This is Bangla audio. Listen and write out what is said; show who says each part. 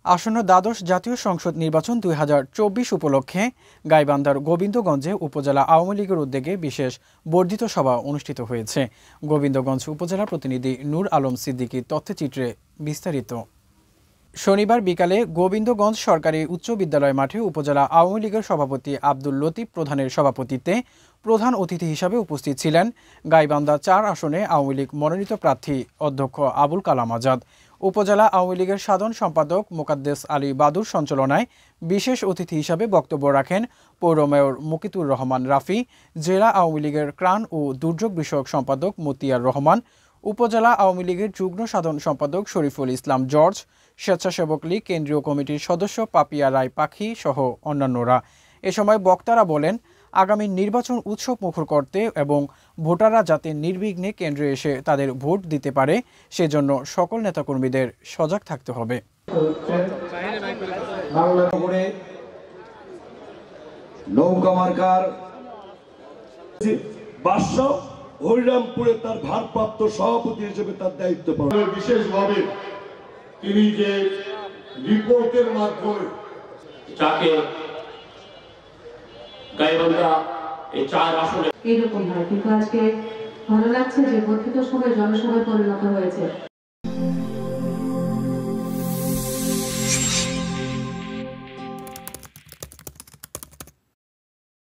Speaker 1: আসন্ন দ্বাদশ জাতীয় সংসদ নির্বাচন 2024 উপলক্ষে গাইবান্ধার গোবিন্দগঞ্জে উপজেলা আওয়ামী লীগের উদ্যোগে বিশেষ বর্ধিত সভা অনুষ্ঠিত হয়েছে। গোবিন্দগঞ্জ উপজেলা প্রতিনিধি নূর আলম সিদ্দিকীর তথ্যচিত্রে বিস্তারিত। শনিবার বিকালে গোবিন্দগঞ্জ সরকারি উচ্চ বিদ্যালয় মাঠে উপজেলা আওয়ামী লীগের সভাপতি আব্দুল লতিফ প্রধানের সভাপতিত্বে প্রধান অতিথি হিসাবে উপস্থিত ছিলেন গাইবান্ধা 4 আসনে আওয়ামী লীগ মনোনীত প্রার্থী অধ্যক্ষ আবুল কালাম আজাদ। উপজেলা আওয়ামী লীগের সাধারণ সম্পাদক মোকাদ্দেস আলী বাদুর সঞ্চালনায় বিশেষ অতিথি হিসাবে বক্তব্য রাখেন পৌর মেয়র মুকিতুর রহমান রাফি, জেলা আওয়ামী লীগের ত্রাণ ও দুর্যোগ বিষয়ক সম্পাদক মতিয়ার রহমান, উপজেলা আওয়ামী লীগের যুগ্ম সাধারণ সম্পাদক শরীফুল ইসলাম জর্জ, স্বেচ্ছাসেবক লীগ কেন্দ্রীয় কমিটির সদস্য পাপিয়া রায় পাখি সহ অন্যান্যরা। এ সময় বক্তারা বলেন, আগামী নির্বাচন উৎসব মুখর করতে এবং ভোটাররা যাতে নির্বিঘ্নে কেন্দ্রে এসে তাদের ভোট দিতে পারে সেজন্য সকল নেতাকর্মীদের সজাগ থাকতে হবে।
Speaker 2: হরিরামপুরে তার ভারপ্রাপ্ত সভাপতি হিসেবে তার দায়িত্ব পালন বিশেষভাবে তিনি যে রিপোর্টের মাধ্যমে
Speaker 3: যাকে গাইবান্ধা এই 4 আসনে
Speaker 4: এরকম হয়, কিন্তু আজকে ভালো লাগছে যে বর্ধিত সময় জনসভায় পরিণত হয়েছে।